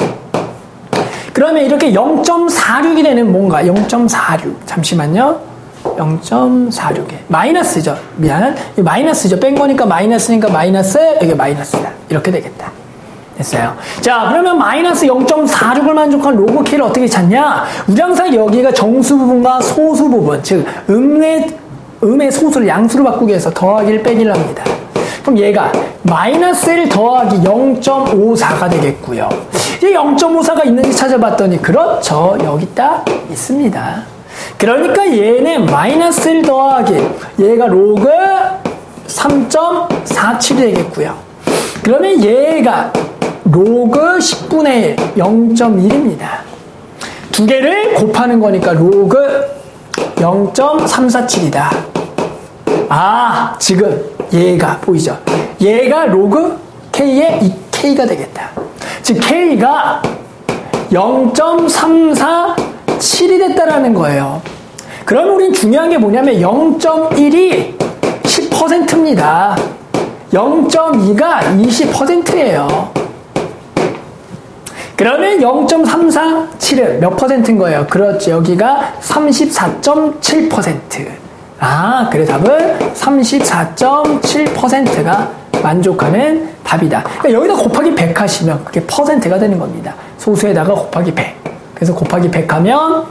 그러면 이렇게 0.46이 되는 뭔가 0.46. 잠시만요. 0.46에 마이너스죠. 미안. 이 마이너스죠. 뺀 거니까 마이너스니까 마이너스, 여기 마이너스다. 이렇게 되겠다. 됐어요. 자, 그러면 마이너스 0.46을 만족한 로그 K를 어떻게 찾냐? 우리 항상 여기가 정수 부분과 소수 부분, 즉 음의 음의 소수를 양수로 바꾸기 위해서 더하기를 빼기를 합니다. 그럼 얘가 마이너스 1 더하기 0.54가 되겠고요. 이제 0.54가 있는지 찾아봤더니 그렇죠. 여기 딱 있습니다. 그러니까 얘는 마이너스 1 더하기 얘가 로그 3.47이 되겠고요. 그러면 얘가 로그 10분의 1, 0.1입니다. 두 개를 곱하는 거니까 로그 0.347이다. 아, 지금 얘가 보이죠? 얘가 로그 K의 이 K가 되겠다. 즉 K가 0.347이 됐다라는 거예요. 그럼 우린 중요한 게 뭐냐면 0.1이 10%입니다. 0.2가 20%예요. 그러면 0.347은 몇 퍼센트인 거예요? 그렇죠. 여기가 34.7%. 아, 그래 답은 34.7%가 만족하는 답이다. 그러니까 여기다 곱하기 100 하시면 그게 퍼센트가 되는 겁니다. 소수에다가 곱하기 100. 그래서 곱하기 100 하면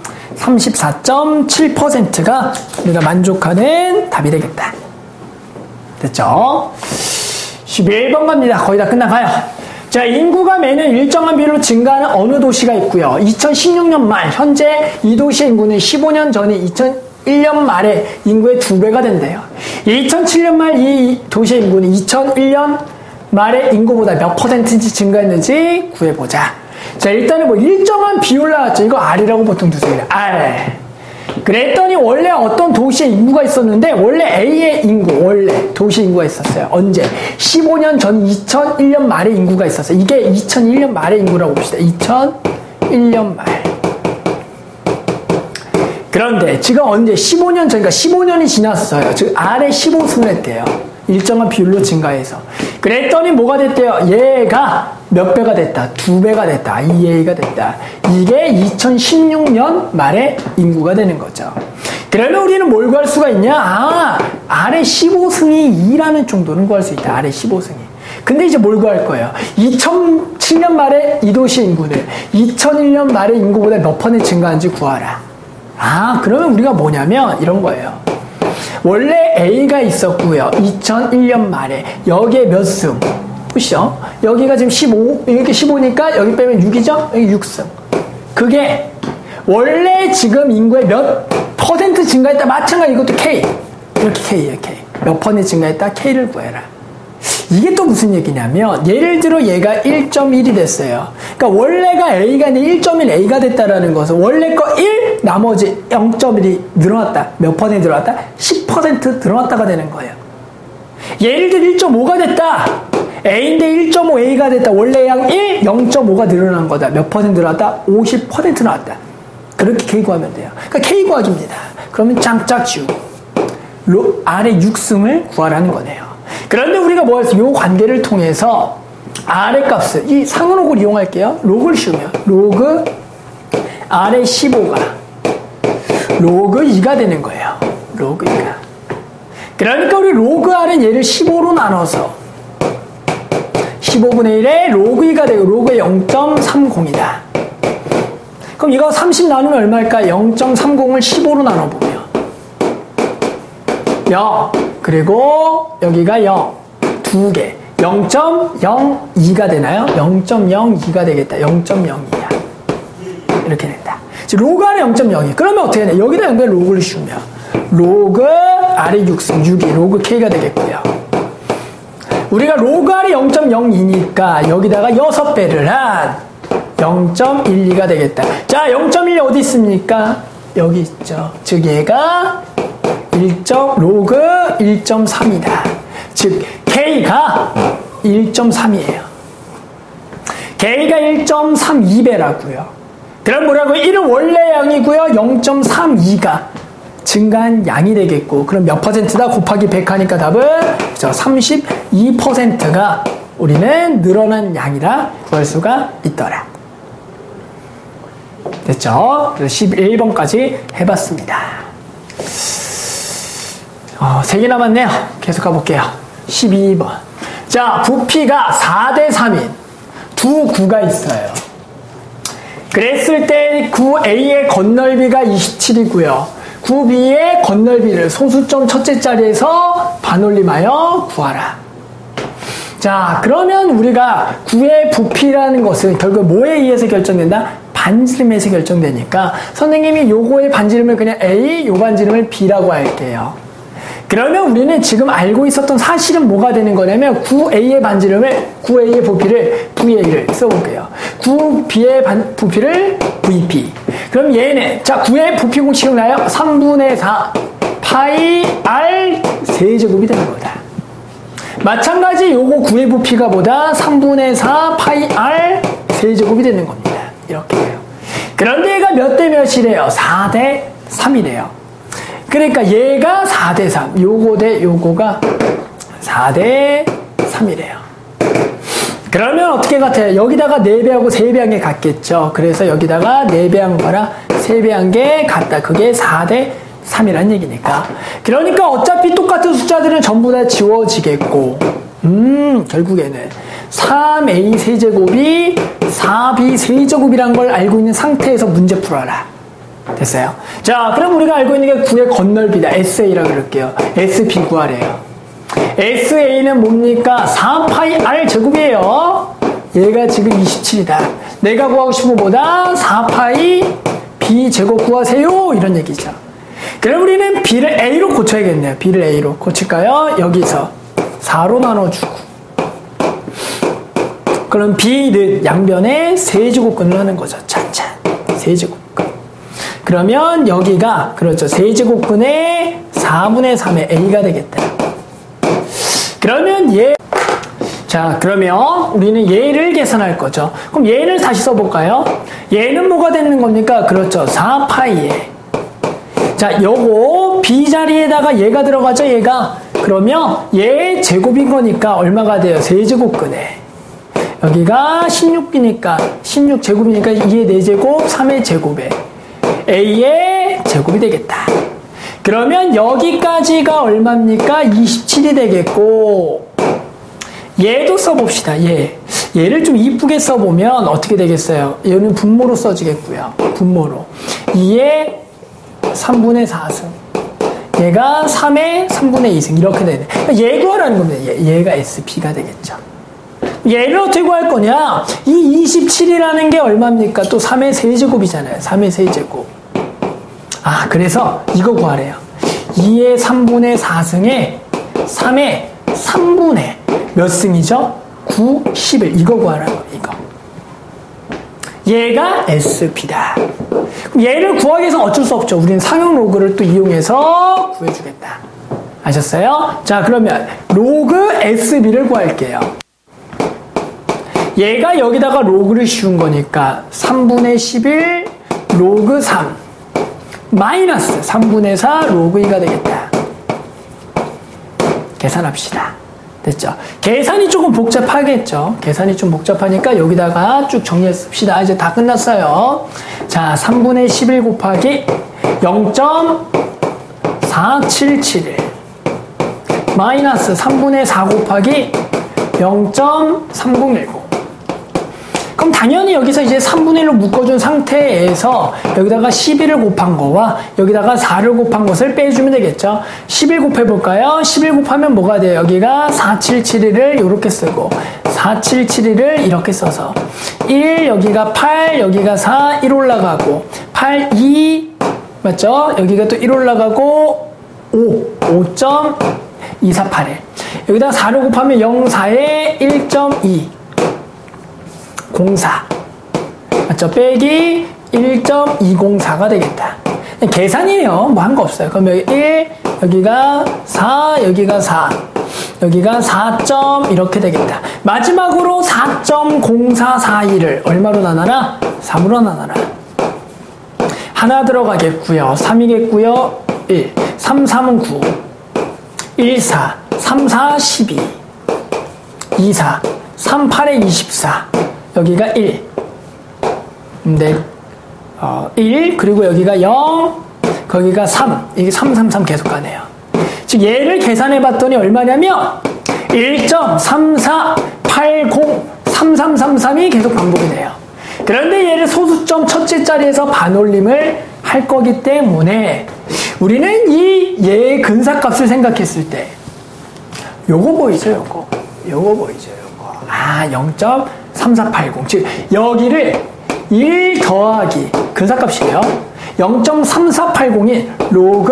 34.7%가 우리가 만족하는 답이 되겠다. 됐죠? 11번 갑니다. 거의 다 끝나가요. 자, 인구가 매년 일정한 비율로 증가하는 어느 도시가 있고요. 2016년 말 현재 이 도시의 인구는 15년 전인 2001년 말에 인구의 2배가 된대요. 2007년 말 이 도시의 인구는 2001년 말에 인구보다 몇 퍼센트인지 증가했는지 구해보자. 자, 일단은 뭐 일정한 비율 나왔죠. 이거 R이라고 보통 두세요. R. 그랬더니 원래 어떤 도시에 인구가 있었는데 원래 A의 인구, 원래 도시 인구가 있었어요. 언제? 15년 전 2001년 말에 인구가 있었어요. 이게 2001년 말의 인구라고 봅시다. 2001년 말. 그런데 지금 언제? 15년 전, 그러니까 15년이 지났어요. 즉 R에 15승을 했대요. 일정한 비율로 증가해서. 그랬더니 뭐가 됐대요? 얘가 몇 배가 됐다? 2배가 됐다. 2A가 됐다. 이게 2016년 말에 인구가 되는 거죠. 그러면 우리는 뭘 구할 수가 있냐? 아, R의 15승이 2라는 정도는 구할 수 있다. R의 15승이. 근데 이제 뭘 구할 거예요? 2007년 말에 이 도시 인구를 2001년 말에 인구보다 몇 퍼센트 증가한지 구하라. 아, 그러면 우리가 뭐냐면 이런 거예요. 원래 A가 있었고요. 2001년 말에 여기에 몇 승? 보시죠. 여기가 지금 15, 이렇게 15니까 여기 빼면 6이죠? 여기 6승. 그게 원래 지금 인구의 몇 퍼센트 증가했다. 마찬가지 이것도 K. 이렇게 K예요, K. 몇 퍼센트 증가했다. K를 구해라. 이게 또 무슨 얘기냐면 예를 들어 얘가 1.1이 됐어요. 그러니까 원래가 A가 아니라 1.1A가 됐다라는 것은 원래 거 1, 나머지 0.1이 늘어났다. 몇 퍼센트 늘어났다? 10% 늘어났다가 되는 거예요. 예를 들어 1.5가 됐다. A인데 1.5A가 됐다. 원래 양 1, 0.5가 늘어난 거다. 몇 퍼센트 늘어났다? 50% 나왔다. 그렇게 K 구하면 돼요. 그러니까 K 구하기입니다. 그러면 짱짝 지우고 R의 6승을 구하라는 거네요. 그런데 우리가 뭐 할수? 이 관계를 통해서 R의 값을 이 상로그를 이용할게요. 로그를 씌우면 로그 R의 15가 로그 2가 되는 거예요. 로그 2가. 그러니까 우리 로그 R은 얘를 15로 나눠서 15분의 1에 로그 2가 되고 로그 0.30이다. 그럼 이거 30 나누면 얼마일까? 0.30을 15로 나눠보면 0. 그리고 여기가 0. 2개. 0.02가 되나요? 0.02가 되겠다. 0.02야. 이렇게 된다. 로그 R의 0.02. 그러면 어떻게 되냐? 여기다 연결 로그를 씌우면 로그 R의 6승 6이 로그 K가 되겠고요. 우리가 로그 R이 0.02니까 여기다가 6배를 한 0.12가 되겠다. 자, 0.1이 어디 있습니까? 여기 있죠. 즉 얘가 로그 1.3이다. 즉 K가 1.3이에요. K가 1.32배라고요. 그럼 뭐라고요? 1은 원래 양이고요. 0.32가 증가한 양이 되겠고, 그럼 몇 퍼센트다? 곱하기 100 하니까 답은 32%가 우리는 늘어난 양이라 구할 수가 있더라. 됐죠? 그래서 11번까지 해봤습니다. 3개 남았네요. 계속 가볼게요. 12번. 자, 부피가 4대 3인 두 구가 있어요. 그랬을 때 구 A의 건널비가 27이고요. 9b의 건널비를 소수점 첫째 자리에서 반올림하여 구하라. 자, 그러면 우리가 9의 부피라는 것은 결국 뭐에 의해서 결정된다? 반지름에서 결정되니까 선생님이 요거의 반지름을 그냥 A, 요 반지름을 B라고 할게요. 그러면 우리는 지금 알고 있었던 사실은 뭐가 되는 거냐면 9A의 반지름을 9A의 부피를 VA를 써볼게요. 9B의 부피를 VP. 그럼 얘는 자 9의 부피 공식 기억나요? 3분의 4 파이 R 세제곱이 되는 거다. 마찬가지 요거 9의 부피가 보다 3분의 4 파이 R 세제곱이 되는 겁니다. 이렇게 돼요. 그런데 얘가 몇 대 몇이래요? 4대 3이래요. 그러니까 얘가 4대 3, 요거 대 요거가 4대 3이래요. 그러면 어떻게 같아요? 여기다가 4배하고 3배한 게 같겠죠. 그래서 여기다가 4배한 거랑 3배한 게 같다. 그게 4대 3이란 얘기니까. 그러니까 어차피 똑같은 숫자들은 전부 다 지워지겠고, 결국에는 3a 세제곱이 4b 세제곱이란 걸 알고 있는 상태에서 문제 풀어라. 됐어요? 자, 그럼 우리가 알고 있는 게 9의 건널비다. SA라고 그럴게요. SP 구하래요. SA는 뭡니까? 4파이 R 제곱이에요. 얘가 지금 27이다. 내가 구하고 싶은 것보다 4파이 B 제곱 구하세요. 이런 얘기죠. 그럼 우리는 B를 A로 고쳐야겠네요. B를 A로 고칠까요? 여기서 4로 나눠주고. 그럼 B는 양변에 세제곱근을 하는 거죠. 찬찬. 세제곱근. 그러면 여기가 그렇죠. 세제곱근의 4분의 3의 A가 되겠다. 그러면 자, 그러면 우리는 얘를 계산할 거죠. 그럼 얘를 다시 써볼까요? 얘는 뭐가 되는 겁니까? 그렇죠. 4파이에. 자, 요거 B 자리에다가 얘가 들어가죠. 얘가. 그러면 얘 제곱인 거니까 얼마가 돼요? 세제곱근에. 여기가 16이니까 16제곱이니까 2의 4제곱, 3의 제곱에 A의 제곱이 되겠다. 그러면 여기까지가 얼마입니까? 27이 되겠고, 얘도 써봅시다. 얘를 좀 이쁘게 써보면 어떻게 되겠어요? 얘는 분모로 써지겠고요. 분모로 2의 3분의 4승, 얘가 3의 3분의 2승 이렇게 되네. 얘 구하라는 겁니다. 얘가 SP가 되겠죠. 얘를 어떻게 구할 거냐? 이 27이라는 게 얼마입니까? 또 3의 세제곱이잖아요. 3의 세제곱. 아, 그래서 이거 구하래요. 2의 3분의 4승에 3의 3분의 몇 승이죠? 9, 11. 이거 구하라는 거, 이거. 얘가 SP다. 그럼 얘를 구하기 위해서 어쩔 수 없죠. 우리는 상용 로그를 또 이용해서 구해주겠다. 아셨어요? 자, 그러면 로그 SB를 구할게요. 얘가 여기다가 로그를 씌운 거니까 3분의 11 로그 3 마이너스 3분의 4 로그 2가 되겠다. 계산합시다. 됐죠? 계산이 조금 복잡하겠죠? 계산이 좀 복잡하니까 여기다가 쭉 정리했습시다. 이제 다 끝났어요. 자, 3분의 11 곱하기 0.4771 마이너스 3분의 4 곱하기 0.3010. 그럼 당연히 여기서 이제 3분의 1로 묶어준 상태에서 여기다가 11을 곱한 거와 여기다가 4를 곱한 것을 빼주면 되겠죠. 11 곱해볼까요? 11 곱하면 뭐가 돼요? 여기가 4771을 이렇게 쓰고 4771을 이렇게 써서 1 여기가 8 여기가 4 1 올라가고 8 2 맞죠? 여기가 또 1 올라가고 5.248에 여기다가 4를 곱하면 0 4에 1.2 04 맞죠? 빼기 1.204가 되겠다. 계산이에요. 뭐 한 거 없어요. 그럼 여기 1 여기가 4 여기가 4 여기가 4. 이렇게 되겠다. 마지막으로 4.0442를 얼마로 나눠라? 3으로 나눠라. 하나 들어가겠고요. 3이겠고요. 1 3 3은 9 1 4 3 4 12 2 4 3 8에 24 여기가 1 네, 1 그리고 여기가 0 거기가 3 이게 3 3 3 계속 가네요. 즉 얘를 계산해 봤더니 얼마냐면 1.34803333이 계속 반복이 돼요. 그런데 얘를 소수점 첫째 자리에서 반올림을 할 거기 때문에 우리는 얘의 근사값을 생각했을 때 요거 보이죠, 요거. 요거 보이죠, 요거. 아, 0.3480. 즉, 여기를 1 더하기 근사값이에요. 0.3480이 로그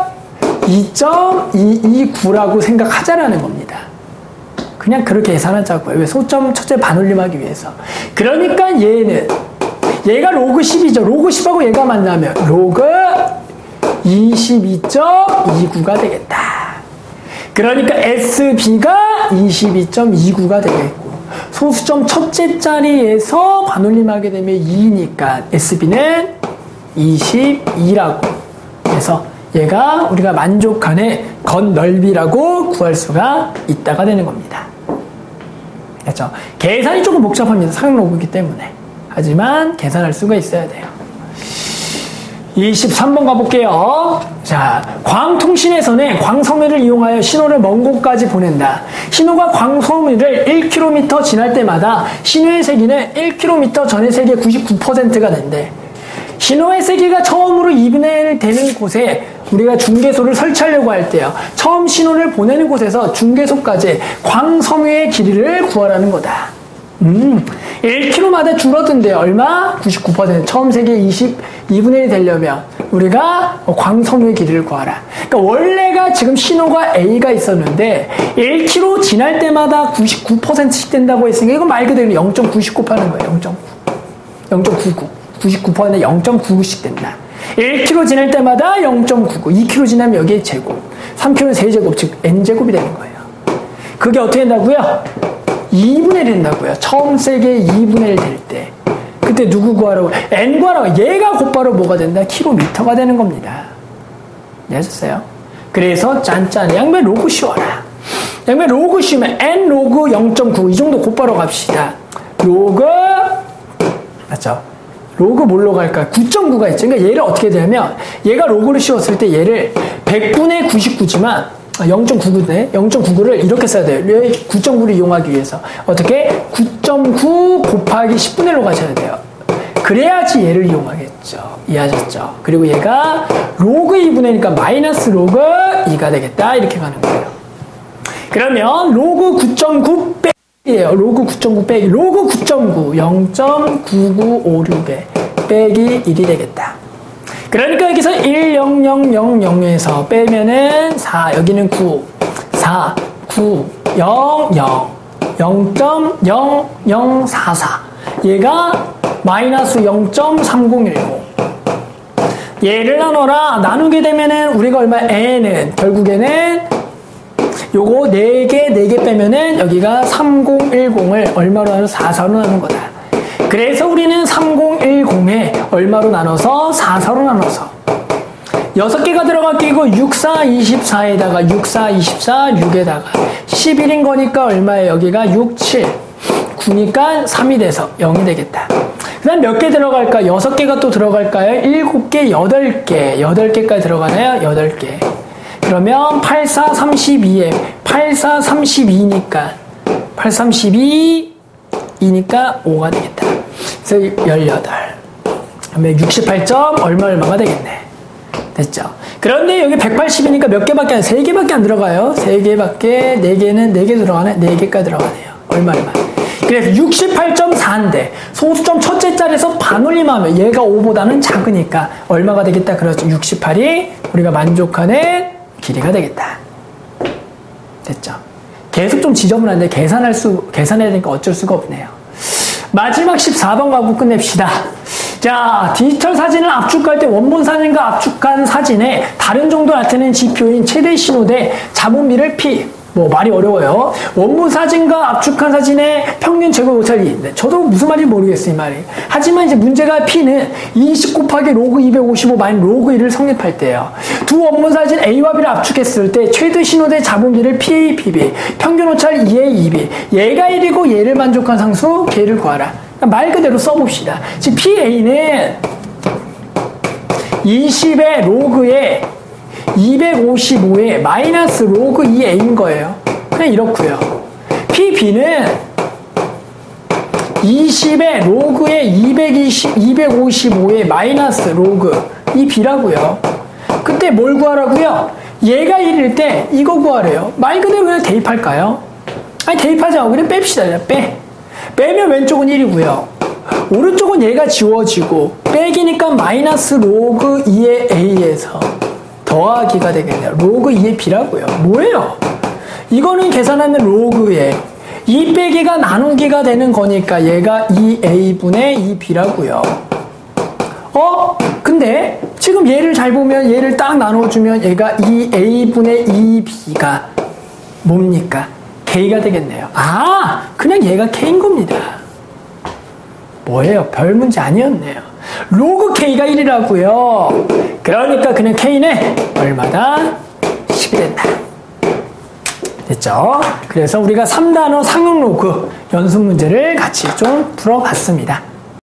2.229라고 생각하자라는 겁니다. 그냥 그렇게 계산하자고요. 왜? 소점 첫째 반올림하기 위해서. 그러니까 얘가 로그 10이죠. 로그 10하고 얘가 만나면 로그 22.29가 되겠다. 그러니까 SB가 22.29가 되겠고, 소수점 첫째 자리에서 반올림하게 되면 2니까 SB는 22라고 해서 얘가 우리가 만족하는 겉넓이라고 구할 수가 있다가 되는 겁니다. 그렇죠? 계산이 조금 복잡합니다. 사용로그이기 때문에. 하지만 계산할 수가 있어야 돼요. 23번 가볼게요. 자, 광통신에서는 광섬유를 이용하여 신호를 먼 곳까지 보낸다. 신호가 광섬유를 1km 지날 때마다 신호의 세기는 1km 전의 세기의 99%가 된대. 신호의 세기가 처음으로 2분의 1 되는 곳에 우리가 중계소를 설치하려고 할 때요. 처음 신호를 보내는 곳에서 중계소까지 광섬유의 길이를 구하라는 거다. 1km마다 줄어든대요. 얼마? 99%. 처음 세기의 2분의 1이 되려면 우리가 광섬유의 길이를 구하라. 그러니까 원래가 지금 신호가 A가 있었는데 1km 지날 때마다 99%씩 된다고 했으니까 이건 말 그대로 0.99 하는 거예요. 0.99. 99%는 0.99씩 된다. 1km 지날 때마다 0.99. 2km 지나면 여기에 제곱. 3km는 세제곱, 즉 n제곱이 되는 거예요. 그게 어떻게 된다고요? 2분의 1 된다고요. 처음 세기의 2분의 1 될 때. 그때 누구 구하라고? n 구하라고. 얘가 곧바로 뭐가 된다? 킬로미터가 되는 겁니다. 이해하셨어요? 그래서 짠짠 양변 로그 씌워라. 양변 로그 씌우면 n 로그 0.9 이 정도 곧바로 갑시다. 로그 맞죠? 로그 뭘로 갈까? 9.9가 있죠. 그러니까 얘를 어떻게 되냐면 얘가 로그를 씌웠을 때 얘를 100분의 99지만 0.99네. 0.99를 이렇게 써야 돼요. 9.9를 이용하기 위해서. 어떻게? 9.9 곱하기 10분의 1로 가셔야 돼요. 그래야지 얘를 이용하겠죠. 이해하셨죠? 그리고 얘가 로그 2분의 1이니까 마이너스 로그 2가 되겠다. 이렇게 가는 거예요. 그러면 로그 9.9 빼기예요. 로그 9.9 빼기. 로그 9.9 0.9956에 빼기 1이 되겠다. 그러니까 여기서 10000에서 빼면은 4, 여기는 9, 4, 9, 0, 0, 0.0044. 얘가 마이너스 0.3010. 얘를 나눠라. 나누게 되면은 우리가 얼마? n은 결국에는 요거 4개 빼면은 여기가 3010을 얼마로 나눠서 4로 나누는 거다. 그래서 우리는 3010에 얼마로 나눠서 4로 나눠서 6개가 들어갈 끼고 6, 4, 24에다가 6, 4, 24, 6에다가 11인 거니까 얼마예요? 여기가 6, 7, 9니까 3이 돼서 0이 되겠다. 그 다음 몇 개 들어갈까? 6개가 또 들어갈까요? 7개, 8개. 8개까지 들어가나요? 8개. 그러면 8, 4, 32에 8, 4, 32니까 8, 32 2니까 5가 되겠다. 그래서 18. 그러면 68점 얼마가 되겠네. 됐죠? 그런데 여기 180이니까 몇 개밖에 3개밖에 안 들어가요. 3개밖에, 4개는 4개 들어가네. 4개까지 들어가네요. 얼마. 그래서 68.4인데 소수점 첫째 자리에서 반올림하면 얘가 5보다는 작으니까 얼마가 되겠다. 그렇죠. 68이 우리가 만족하는 길이가 되겠다. 됐죠? 계속 좀 지저분한데 계산해야 되니까 어쩔 수가 없네요. 마지막 14번 가고 끝냅시다. 자, 디지털 사진을 압축할 때 원본 사진과 압축한 사진의 다른 정도 나타내는 지표인 최대 신호대 자본비를 P. 말이 어려워요. 원본 사진과 압축한 사진의 평균 제곱 오차이. 저도 무슨 말인지 모르겠어요, 이 말이. 하지만 이제 문제가 P는 20 곱하기 로그 255 마이너스 로그 1을 성립할 때예요. 두 원본 사진 A와 B를 압축했을 때 최대 신호대 자본비를 PA, PB, 평균 오차를 2A, 2B. 얘가 1이고 얘를 만족한 상수, 걔를 구하라. 말 그대로 써봅시다. 즉 PA는 20의 로그에 255에 마이너스 로그 2a인 거예요. 그냥 이렇고요. PB는 20의 로그에 255에 마이너스 로그 2b라고요. 그때 뭘 구하라고요? 얘가 1일 때 이거 구하래요. 말 그대로 그냥 대입할까요? 아니 대입하자고. 그냥 뺍시다. 빼. 빼면 왼쪽은 1이고요. 오른쪽은 얘가 지워지고 빼기니까 마이너스 로그 2의 a에서 더하기가 되겠네요. 로그 2의 b라고요. 뭐예요? 이거는 계산하면 로그에 2 빼기가 나누기가 되는 거니까 얘가 2a분의 2b라고요. 근데 지금 얘를 잘 보면 얘를 딱 나눠주면 얘가 2a분의 2b가 뭡니까? k가 되겠네요. 그냥 얘가 k인 겁니다. 뭐예요? 별 문제 아니었네요. 로그 k가 1이라고요. 그러니까 그냥 k는 얼마다? 10이 된다. 됐죠? 그래서 우리가 3단원 상응 로그 연습 문제를 같이 좀 풀어봤습니다.